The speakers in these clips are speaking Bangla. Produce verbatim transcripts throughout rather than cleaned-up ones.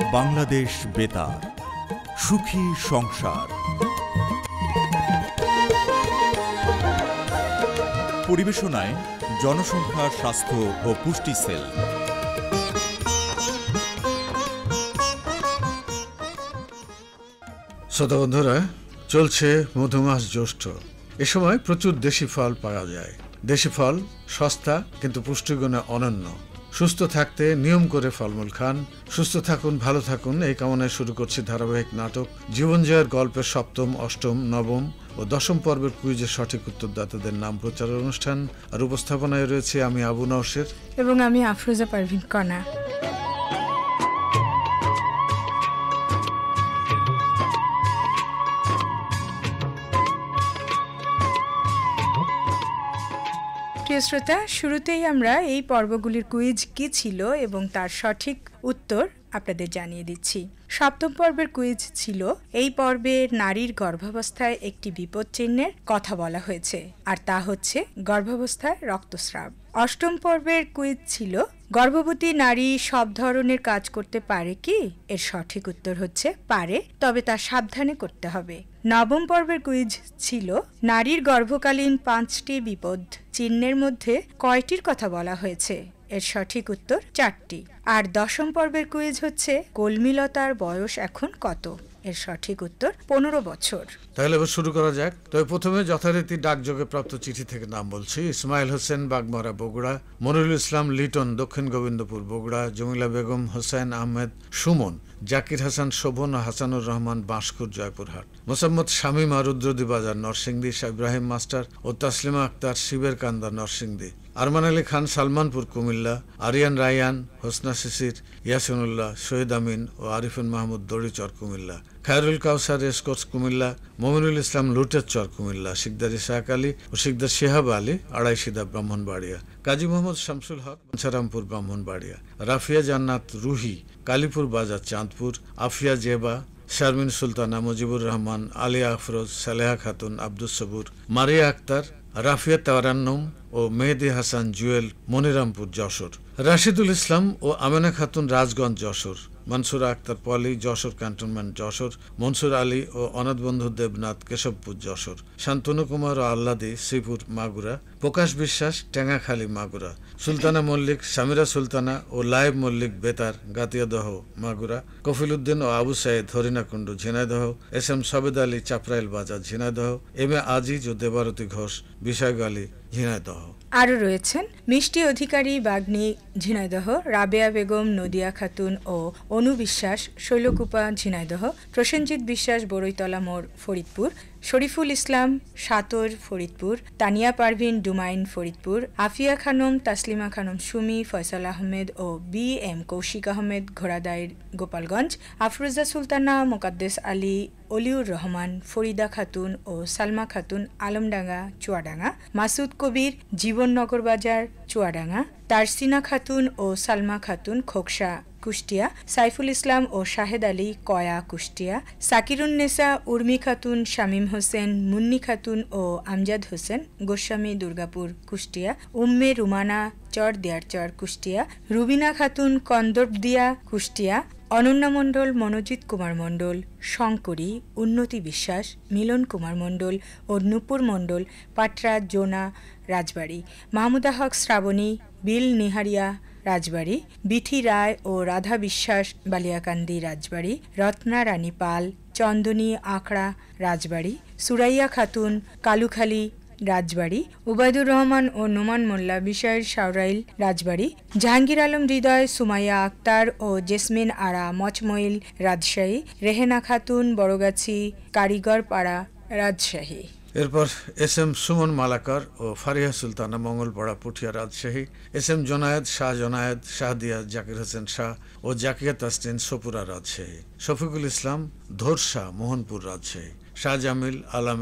বাংলাদেশ বেতার, সুখী সংসার। পরিবেশনায় জনসংখ্যা, স্বাস্থ্য ও পুষ্টি সেল। শ্রোতা বন্ধুরা, চলছে মধুমাস জ্যৈষ্ঠ। এ সময় প্রচুর দেশি ফল পাওয়া যায়। দেশি ফল সস্তা কিন্তু পুষ্টিগুণে অনন্য। সুস্থ থাকতে নিয়ম করে ফলমূল খান। সুস্থ থাকুন, ভালো থাকুন, এই কামনায় শুরু করছি ধারাবাহিক নাটক জীবন জয়ের গল্পের সপ্তম, অষ্টম, নবম ও দশম পর্বের কুইজের সঠিক উত্তরদাতাদের নাম প্রচার অনুষ্ঠান। আর উপস্থাপনায় রয়েছে আমি আবু নওশের এবং আমি আফরোজা পারভিন কণা। প্রিয় শ্রোতা, শুরুতেই আমরা এই পর্বগুলির কুইজ কি ছিল এবং তার সঠিক উত্তর আপনাদের জানিয়ে দিচ্ছি। সপ্তম পর্বের কুইজ ছিল, এই পর্বে নারীর গর্ভাবস্থায় একটি বিপদ চিহ্নের কথা বলা হয়েছে, আর তা হচ্ছে গর্ভাবস্থায় রক্তস্রাব। অষ্টম পর্বের কুইজ ছিল, গর্ভবতী নারী সব ধরনের কাজ করতে পারে কি? এর সঠিক উত্তর হচ্ছে পারে, তবে তা সাবধানে করতে হবে। নবম পর্বের কুইজ ছিল, নারীর গর্ভকালীন পাঁচটি বিপদ চিহ্নের মধ্যে কয়টির কথা বলা হয়েছে? এর সঠিক উত্তর চারটি। আর দশম পর্বের কুইজ হচ্ছে, কলমিলতার বয়স এখন কত? এর সঠিক উত্তর পনেরো বছর। তাহলে এবার শুরু করা যাক। তবে প্রথমে যথারীতি ডাকযোগে প্রাপ্ত চিঠি থেকে নাম বলছি। ইসমাইল হোসেন, বাগমারা, বগুড়া। মনিরুল ইসলাম, লিটন, দক্ষিণ গোবিন্দপুর, বগুড়া। জমিলা বেগম, হোসেন আহমেদ, সুমন, জাকির হাসান, শোভন ও হাসানুর রহমান, বাঁশকুর, জয়পুরহাট। মোসাম্মদ শামীমা, রুদ্রদী বাজার, নরসিংদী। ইব্রাহিম মাস্টার ও তাসলিমা আক্তার, শিবের কান্দা, নরসিংদী। আরমান আলী খান, সালমানপুর, কুমিল্লা। আরিয়ান রায়ান, হোসনা শিশির, ইয়াসিনুল্লাহ, শহীদ আমিন ও আরিফুন মাহমুদ, দড়িচর, কুমিল্লা। খায়রুল কাউসার, রেসকোর্স, কুমিল্লা। মমিনুল ইসলাম, লুটের চর, কুমিল্লা। শিকদার ইসাহাক আলী ও শিকদার শিহাব আলী, আড়াইশিদা, ব্রাহ্মণবাড়িয়া। কাজী মোহাম্মদ শামসুল হক, পঞ্চারামপুর, ব্রাহ্মণবাড়িয়া। রাফিয়া জান্নাত রুহি, কালীপুর বাজার, চাঁদপুর। আফিয়া জেবা, শারমিন সুলতানা, মুজিবুর রহমান, আলিয়া আফরোজ, সালেহা খাতুন, আব্দুস সবুর। মারিয়া আক্তার, রাফিয়া তারান্নুম ও মেহেদি হাসান, জুয়েল, মনিরামপুর, যশোর। রাশিদুল ইসলাম ও আমেনা খাতুন, রাজগঞ্জ, যশোর। মনসুরা আক্তার পলি, যশোর ক্যান্টনমেন্ট, যশোর। মনসুর আলী ও অনাথবন্ধু দেবনাথ, কেশবপুর, যশোর। শান্তনু কুমার ও আল্লাদি, শ্রীপুর, মাগুরা। প্রকাশ বিশ্বাস, টেঙ্গাখালী, মাগুরা। সুলতানা মল্লিক, সামিরা সুলতানা ও লাইব মল্লিক, বেতার, গাতিয়াদহ, মাগুরা। কফিল উদ্দিন ও Abu Sayeed, Harinakunda, Jhenaidah. S M Sabed Ali, Chaprail Bazar, Jhenaidah. M A Aziz ও দেবারতী ঘোষ, বিশাগ আলী, ঝিনাইদহ। আরও রয়েছেন মিষ্টি অধিকারী, বাগ্নী, ঝিনাইদহ। রাবেয়া বেগম, নদিয়া খাতুন ও অনু বিশ্বাস, শৈলকুপা, ঝিনাইদহ। প্রসেনজিৎ বিশ্বাস, বড়ইতলা মোড়, ফরিদপুর। শরীফুল ইসলাম, সাতর, ফরিদপুর। তানিয়া পারভিন, ডুমাইন, ফরিদপুর। আফিয়া খানম, তাসলিমা খানম, সুমি, ফয়সাল আহমেদ ও বি এম কৌশিক আহমেদ, ঘোড়াদাইর, গোপালগঞ্জ। আফরোজা সুলতানা, মোকাদ্দেস আলী, অলিউর রহমান, ফরিদা খাতুন ও সালমা খাতুন, আলমডাঙ্গা, চুয়াডাঙ্গা। মাসুদ কবির, জীবননগর বাজার, চুয়াডাঙ্গা। তারসিনা খাতুন ও সালমা খাতুন, খোকসা, কুষ্টিয়া। সাইফুল ইসলাম ও শাহেদ আলী, কয়া, কুষ্টিয়া। সাকিরুন্নেসা, উর্মি খাতুন, শামীম হোসেন, মুন্নি খাতুন ও আমজাদ হোসেন, গোস্বামী, দুর্গাপুর, কুষ্টিয়া। উম্মে রুমানা, চর দেয়ারচর, কুষ্টিয়া। রুবিনা খাতুন, কন্দর্পদিয়া, কুষ্টিয়া। অনন্যা মণ্ডল, মনোজিৎ কুমার মণ্ডল, শঙ্করী। উন্নতি বিশ্বাস, মিলন কুমার মণ্ডল ও নূপুর মণ্ডল, পাটরা, জোনা, রাজবাড়ী। মাহমুদা হক, শ্রাবণী, বিল নিহারিয়া, রাজবাড়ী। বিথি রায় ও রাধা বিশ্বাস, বালিয়াকান্দি, রাজবাড়ী। রত্না রানী পাল, চন্দনী, আখড়া, রাজবাড়ী। সুরাইয়া খাতুন, কালুখালী, রাজবাড়ী। উবায়দুর রহমান ও নোমান মোল্লা, বিষয়ের, শাওরাইল, রাজবাড়ী। জাহাঙ্গীর আলম হৃদয়, সুমাইয়া আক্তার ও জেসমিন আরা, মচমইল, রাজশাহী। রেহেনা খাতুন, বড়গাছি, কারিগরপাড়া, রাজশাহী। এরপর এস এম সুমন মালাকার ও ফারিহা সুলতানা, মঙ্গলপাড়া, পুঠিয়া, রাজশাহী। এস এম জোনায়েদ, শাহ জোনায়েদ, শাহদিয়া, জাকির হোসেন শাহ ও জাকিয়া তাসরিন, সপুরা, রাজশাহী। শফিকুল ইসলাম, ধোরশা, মোহনপুর, রাজশাহী। শাহজামিল, আলামিন,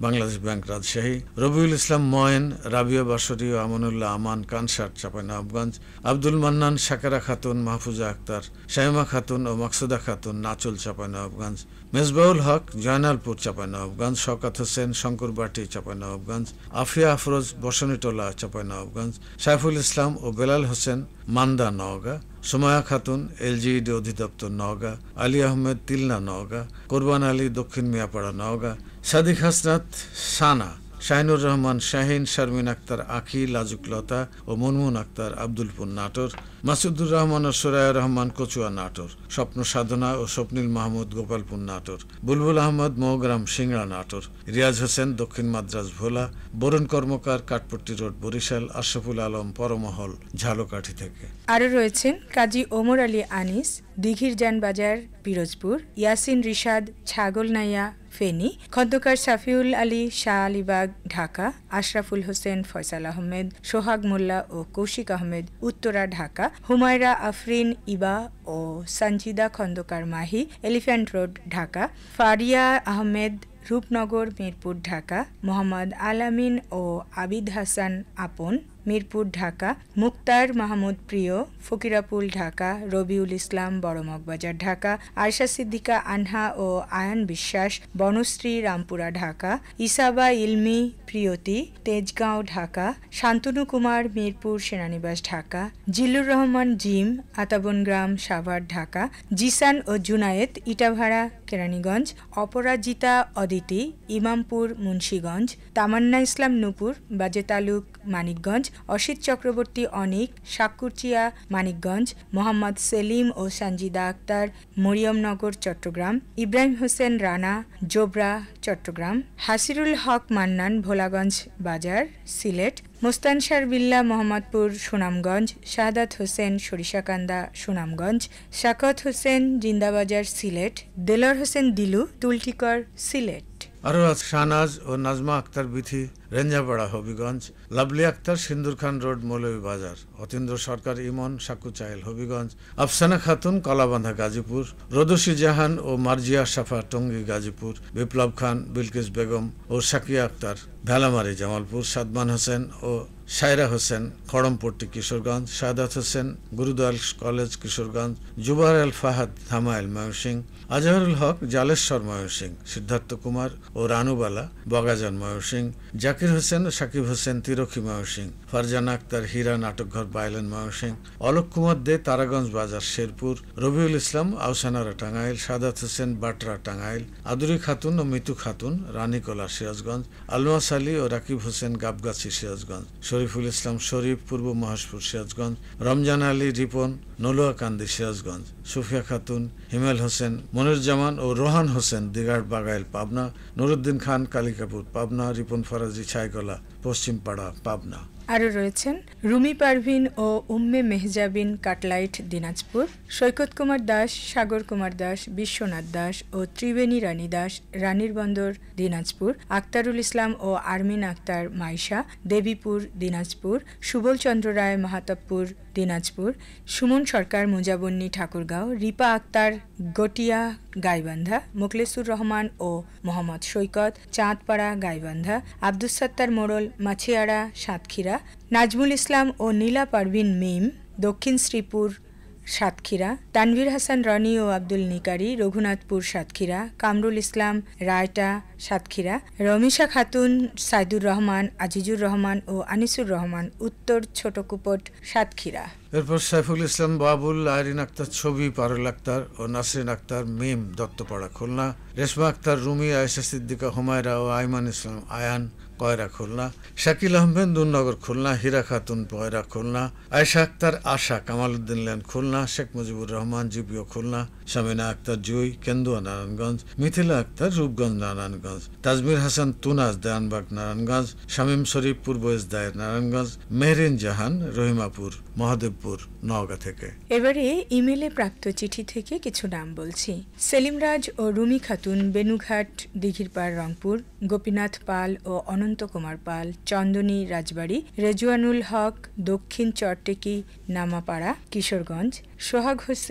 বাংলাদেশ ব্যাংক রাজশাহী, রবিউল ইসলাম ময়েন, রাবিয়া বাসরি ও আমানুল্লাহ আমান কানসাট চাঁপাইনবাবগঞ্জ, আব্দুল মান্নান, শাকেরা খাতুন, মাহফুজা আক্তার, শাইমা খাতুন ও মাকসুদা খাতুন নাচল চাঁপাইনবাবগঞ্জ, মেজবাউল হক জয়নালপুর চাঁপাইনবাবগঞ্জ, শওকত হোসেন শঙ্করবাটি চাঁপাইনবাবগঞ্জ, আফিয়া আফরোজ বসনীটোলা চাঁপাইনবাবগঞ্জ, সাইফুল ইসলাম ও বেলাল হোসেন মান্দা নওগাঁ, সুমায়া খাতুন এলজিইডি অধিদপ্তর নওগাঁ, আলী আহমেদ তিলনা নওগাঁ, কোরবান আলী দক্ষিণ মিয়াপাড়া নওগাঁ, সাদিক হাসনাত সানা, শাহিনুর রহমান শাহিন, শারমিন আক্তার আখি, লাজুকলতা ও মুনমুন আক্তার আব্দুলপুর নাটোর, মাসুদুর রহমান ও সুরায়া রহমান কচুয়া নাটোর, স্বপ্ন সাধনা ও স্বপ্নিল মাহমুদ গোপালপুর নাটোর, বুলবুল আহমদ মৌগ্রাম সিংড়া নাটোর, রিয়াজ হোসেন দক্ষিণ মাদ্রাজ ভোলা, বরুণ কর্মকার কাঠপট্টি রোড বরিশাল, আশরাফুল আলম পরমহল ঝালকাঠি থেকে। আরও রয়েছেন কাজী ওমর আলী আনিস, দিঘির যান বাজার পিরোজপুর, ইয়াসিন রিশাদ ছাগলনাইয়া ফেনী, খন্দকার সাফিউল আলী শাহ আলীবাগ ঢাকা, আশরাফুল হোসেন ফয়সাল আহমেদ, সোহাগ মোল্লা ও কৌশিক আহমেদ উত্তরা ঢাকা, হুমায়রা আফরিন ইবা ও সঞ্জিদা খন্দকার মাহি এলিফ্যান্ট রোড ঢাকা, ফারিয়া আহমেদ রূপনগর মিরপুর ঢাকা, মোহাম্মদ আলামিন ও আবিদ হাসান আপন মিরপুর ঢাকা, মুক্তার মাহমুদ প্রিয় ফকিরাপুল ঢাকা, রবিউল ইসলাম বড়মগবাজার ঢাকা, আয়শা সিদ্দিকা আনহা ও আয়ান বিশ্বাস বনশ্রী রামপুরা ঢাকা, ইসাবা ইলমি প্রিয়তি তেজগাঁও ঢাকা, শান্তনু কুমার মিরপুর সেনানিবাস ঢাকা, জিল্লুর রহমান জিম আতাবনগ্রাম সাভার ঢাকা, জিসান ও জুনায়েদ ইটাভাড়া কেরানীগঞ্জ, অপরাজিতা অদিতি ইমামপুর মুন্সীগঞ্জ, তামান্না ইসলাম নূপুর বাজে তালুক মানিকগঞ্জ, অসিত চক্রবর্তী অনিক সাকুরচিয়া মানিকগঞ্জ, মোহাম্মদ সেলিম ও সঞ্জিদা আক্তার মরিয়মনগর চট্টগ্রাম, ইব্রাহিম হোসেন রানা জোবরা চট্টগ্রাম, হাসিরুল হক মান্নান ভোলাগঞ্জ বাজার সিলেট, মোস্তানসার বিল্লাহ মোহাম্মদপুর সুনামগঞ্জ, শাহাদাত হোসেন সরিষাকান্দা সুনামগঞ্জ, শাকত হোসেন জিন্দাবাজার সিলেট, দেলোয়ার হোসেন দিলু তুলটিকর সিলেট। আরও আছে শাহনাজ ও নাজমা আক্তার বিথি রেঞ্জাপাড়া হবিগঞ্জ, লাভলি আক্তার সিন্দুর খান রোড মৌলভীবাজার, অতীন্দ্র সরকার ইমন সাকুচাইল হবিগঞ্জ, আফসানা খাতুন কলাবান্ধা গাজীপুর, রদসী জাহান ও মার্জিয়া সাফা টঙ্গী গাজীপুর, বিপ্লব খান বিলকিস বেগম ও সাকিয়া আক্তার ভেলামারি জামালপুর, সাদমান হোসেন ও সায়রা হোসেন খড়মপট্টি কিশোরগঞ্জ, শাহাদাত হোসেন গুরুদয়াল কলেজ কিশোরগঞ্জ, জুবার আল ফাহাদ ধামাইল ময়মনসিংহ, আজহারুল হক জালেশ্বর ময়মনসিংহ, সিদ্ধার্থ কুমার ও রানুবালা বগাজান ময়মনসিংহ, জাকির হোসেন ও সাকিব হোসেন তিরক্ষী ময়মনসিংহ, ফারজানা আক্তার হীরা নাটকঘর বাইলেন ময়মনসিংহ, অলোক কুমার দে তারাগঞ্জ বাজার শেরপুর, রবিউল ইসলাম আউসানারা টাঙ্গাইল, শাহাদাত হোসেন বাটরা টাঙ্গাইল, আদুরি খাতুন ও মিতু খাতুন রানীকোলা সিরাজগঞ্জ, আলমাস আলী ও রাকিব হোসেন গাবগাছি সিরাজগঞ্জ, শরীফুল ইসলাম শরীফ পূর্ব মহেশপুর সিরাজগঞ্জ, রমজান আলী রিপন নলুয়াকান্দি সিরাজগঞ্জ, সুফিয়া খাতুন, হিমেল হোসেন মনিরুজ্জামান ও রোহান হোসেন দিগাড় বাগাইল পাবনা, নুরুদ্দিন খান কালিকাপুর পাবনা, রিপন ফরাজি ছাইগলা পশ্চিমপাড়া পাবনা। আরও রয়েছেন রুমি পারভিন ও উম্মে মেহজাবিন কাটলাইট দিনাজপুর, সৈকত কুমার দাস, সাগর কুমার দাস, বিশ্বনাথ দাস ও ত্রিবেণী রানী দাস রানীর বন্দর দিনাজপুর, আক্তারুল ইসলাম ও আরমিন আক্তার মাইশা দেবীপুর দিনাজপুর, সুবল চন্দ্র রায় মাহাতাবপুর দিনাজপুর, সুমন সরকার মুজাবন্নি ঠাকুরগাঁও, রিপা আক্তার গটিয়া গাইবান্ধা, মোখলেসুর রহমান ও মোহাম্মদ সৈকত চাঁদপাড়া গাইবান্ধা, আব্দুস সাত্তার মোড়ল মাছিয়াড়া সাতক্ষীরা, নাজমুল ইসলাম ও নীলা পারভিন মিম দক্ষিণ শ্রীপুর সাতক্ষীরা, তানভীর হাসান রনি ও আব্দুল নিকারি রঘুনাথপুর সাতক্ষীরা, কামরুল ইসলাম রায়টা সাতক্ষীরা, রমিশা খাতুন, সাইদুর রহমান, আজিজুর রহমান ও আনিসুর রহমান উত্তর ছোটকুপট সাতক্ষীরা। এরপর সাইফুল ইসলাম বাবুল, আইরিন আক্তার ছবি, পারুল আক্তার ও নাসরিন আক্তার মিম দত্তপাড়া খুলনা, রেশমা আক্তার রুমি, আয়েশা সিদ্দিকা হুমায়রা ও আইমান ইসলাম আয়ান কয়রা খুলনা, শাকিল আহমেদ দুনগর খুলনা, হীরা খাতুন পয়রা খুলনা, আয়েশা আক্তার আশা কামালউদ্দিন লেন খুলনা, শেখ মুজিবুর রহমান জিপিও খুলনা, শামিনা আক্তার জুই কেন্দুয়া নারায়ণগঞ্জ, মিথিলা আক্তার রূপগঞ্জ নারায়ণগঞ্জ, তাজমির হাসান তুনাজ দেয়ানবাগ নারায়ণগঞ্জ, শামীম শরীফ পূর্ব ইসদায়ের নারায়ণগঞ্জ, মেহরিন জাহান রহিমাপুর মহাদেবপুর নওগাঁ থেকে। এবারে ইমেলে প্রাপ্ত চিঠি থেকে কিছু নাম বলছি। সেলিম রাজ ও রুমি খাতুন বেনুঘাট দিঘিরপাড় রংপুর, গোপীনাথ পাল ও অনন্ত কুমার পাল চন্দনী রাজবাড়ী, রেজওয়ানুল হক দক্ষিণ চরটেকি নামাপাড়া কিশোরগঞ্জ, সোহাগ হোসেন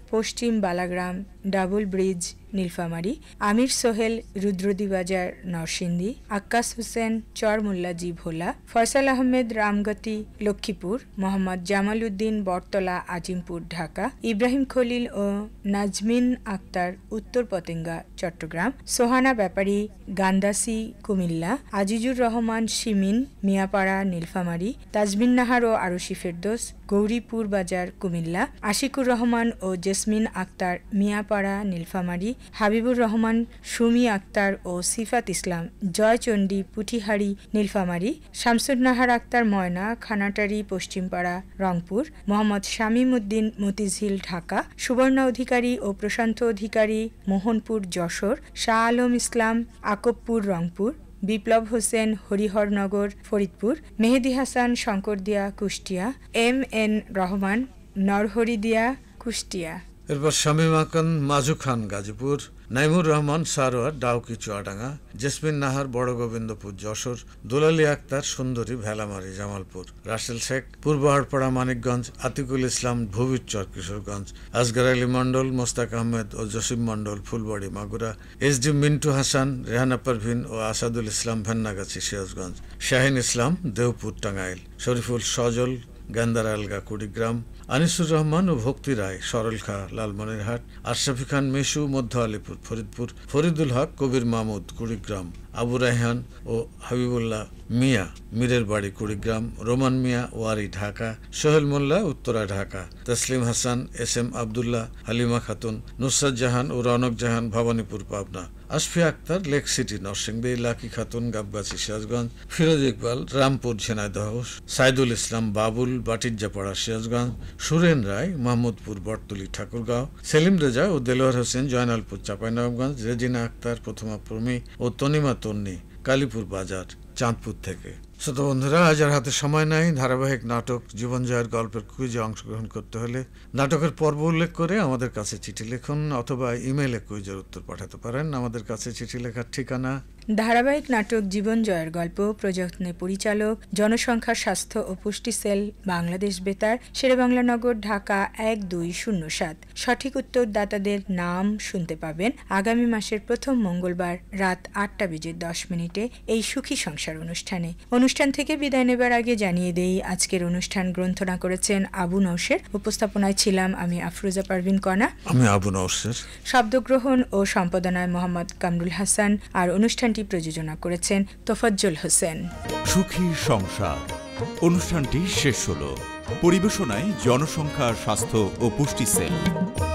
পশ্চিম বালাগ্রাম ডাবল ব্রিজ নীলফামারী, আমির সোহেল রুদ্রদী বাজার নরসিংদী, আক্কাস হোসেন চরমুল্লাজি ভোলা, ফয়সাল আহমেদ রামগতি লক্ষ্মীপুর, মোহাম্মদ জামাল উদ্দিন বটতলা আজিমপুর ঢাকা, ইব্রাহিম খলিল ও নাজমিন আক্তার উত্তর পতেঙ্গা চট্টগ্রাম, সোহানা ব্যাপারী গান্দাসি কুমিল্লা, আজিজুর রহমান শিমিন মিয়াপাড়া নীলফামারী, তাজমিন নাহার ও আরশি ফেরদৌস গৌরীপুর বাজার কুমিল্লা, আশিকুর রহমান ও জেসমিন আক্তার মিয়াপাড়া নীলফামারী, হাবিবুর রহমান সুমি আক্তার ও সিফাত ইসলাম জয়চণ্ডী পুঠিহারি নীলফামারী, শামসুন নাহার আক্তার ময়না খানাটারি পশ্চিমপাড়া রংপুর, মোহাম্মদ শামীম উদ্দিন মতিঝিল ঢাকা, সুবর্ণা অধিকারী ও প্রশান্ত অধিকারী মোহনপুর যশোর, শাহ আলম ইসলাম আকবপুর রংপুর, বিপ্লব হোসেন হরিহরনগর ফরিদপুর, মেহেদি হাসান শঙ্করদিয়া কুষ্টিয়া, এম এন রহমান নরহরিদিয়া কুষ্টিয়া। এরপর শামীম আকান মাজু খান গাজীপুর, নাইমুর রহমান সারোয়ার ডাউকি চুয়াডাঙ্গা, জেসমিন নাহার বড় গোবিন্দপুর যশোর, দুলালী আক্তার সুন্দরী ভেলামারি জামালপুর, রাসেল শেখ পূর্ব হাড়পাড়া মানিকগঞ্জ, আতিকুল ইসলাম ভুবিরচর কিশোরগঞ্জ, আসগার আলী মণ্ডল মোস্তাক আহমেদ ও জসিম মণ্ডল ফুলবাড়ি মাগুরা, এস ডি মিন্টু হাসান রেহানা পারভিন ও আসাদুল ইসলাম ভেন্নাগাছি সিরাজগঞ্জ, শাহিন ইসলাম দেওপুর টাঙ্গাইল, শরীফুল সজল গান্দার আলগা কুড়িগ্রাম, আনিসুর রহমান ও ভক্তি রায় সরলখা লালমনিরহাট, আশরাফি খান মিশু মধ্য আলীপুর ফরিদপুর, ফরিদুল হক কবির মাহমুদ কুড়িগ্রাম, আবু রায়হান ও হাবিবুল্লাহ মিয়া মীরের বাড়ি কুড়িগ্রাম, রোমান মিয়া ওয়ারি ঢাকা, সোহেল মোল্লা উত্তরা ঢাকা, তসলিম হাসান এস এম আবদুল্লাহ হালিমা খাতুন, নুসরাত জাহান ও Ronok Jahan Bhabanipur Pabna, Asfia Akter Lake City Narsingdi, Lucky Khatun Gabgachhi Sirajganj, Firoz Iqbal Rampur Jhenaidah, Saidul Islam Babul Batijjapara Sirajganj, Suren Roy Mahmudpur Botoli Thakurgaon, Selim Reza ও দেলোয়ার হোসেন জয়নালপুর চাঁপাইনবাবগঞ্জ, রেজিনা আক্তার প্রথমা প্রমি ও তনিমা তন্নি কালীপুর বাজার চাঁদপুর থেকে। শ্রোতা বন্ধুরা, আজ আর হাতে সময় নাই। ধারাবাহিক নাটক জীবন জয়ের গল্পের কুইজে অংশগ্রহণ করতে হলে নাটকের পর্ব উল্লেখ করে আমাদের কাছে চিঠি লিখুন অথবা ইমেইলে কুইজের উত্তর পাঠাতে পারেন। আমাদের কাছে চিঠি লেখার ঠিকানা ধারাবাহিক নাটক জীবন জয়ের গল্প, প্রযত্নে পরিচালক জনসংখ্যা স্বাস্থ্য ও পুষ্টি সেল, বাংলাদেশ বেতার, শেরেবাংলা নগর, ঢাকা এক দুই শূন্য সাত। সঠিক উত্তরদাতাদের নাম শুনতে পাবেন আগামী মাসের প্রথম মঙ্গলবার রাত আটটা বেজে দশ মিনিটে এই সুখী সংসার অনুষ্ঠানে। অনুষ্ঠান থেকে বিদায় নেবার আগে জানিয়ে দেই, আজকের অনুষ্ঠান গ্রন্থনা করেছেন আবু নওশের, উপস্থাপনায় ছিলাম আমি আফরোজা পারভিন কণা, আমি আবু নওশের, শব্দগ্রহণ ও সম্পাদনায় মোহাম্মদ কামরুল হাসান, আর অনুষ্ঠানটি প্রযোজনা করেছেন তোফাজ্জল হোসেন। সুখী সংসার অনুষ্ঠানটি শেষ হলো। পরিবেশনায় জনসংখ্যা স্বাস্থ্য ও পুষ্টি সেল।